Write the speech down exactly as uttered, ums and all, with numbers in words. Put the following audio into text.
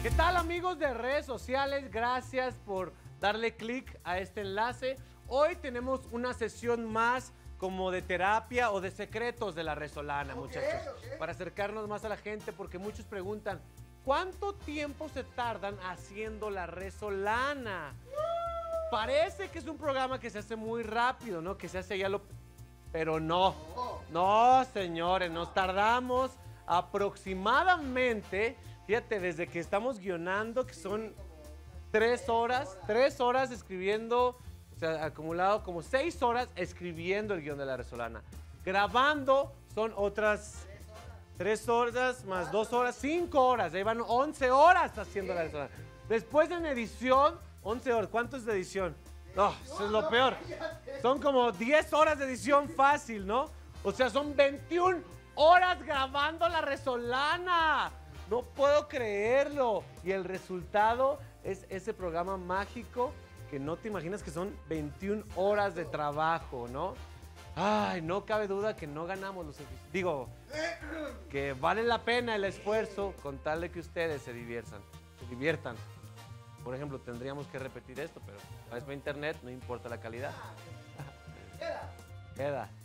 ¿Qué tal, amigos de redes sociales? Gracias por darle clic a este enlace. Hoy tenemos una sesión más como de terapia o de secretos de la resolana, okay, muchachos. Okay. Para acercarnos más a la gente, porque muchos preguntan, ¿cuánto tiempo se tardan haciendo la resolana? Parece que es un programa que se hace muy rápido, ¿no? Que se hace ya lo... Pero no, no, señores, nos tardamos aproximadamente, fíjate, desde que estamos guionando, que son tres horas, tres horas escribiendo, o sea, acumulado como seis horas escribiendo el guión de la resolana. Grabando son otras tres horas más dos horas, cinco horas, ahí van once horas haciendo la resolana. Después en edición, once horas, ¿cuánto es de edición? No, eso es lo peor. Son como diez horas de edición fácil, ¿no? O sea, son veintiuna horas grabando la resolana. No puedo creerlo. Y el resultado es ese programa mágico que no te imaginas que son veintiuna horas de trabajo, ¿no? Ay, no cabe duda que no ganamos los... Digo, que vale la pena el esfuerzo con tal de que ustedes se diviertan. Se diviertan. Por ejemplo, tendríamos que repetir esto, pero es para internet, no importa la calidad. Queda. Queda.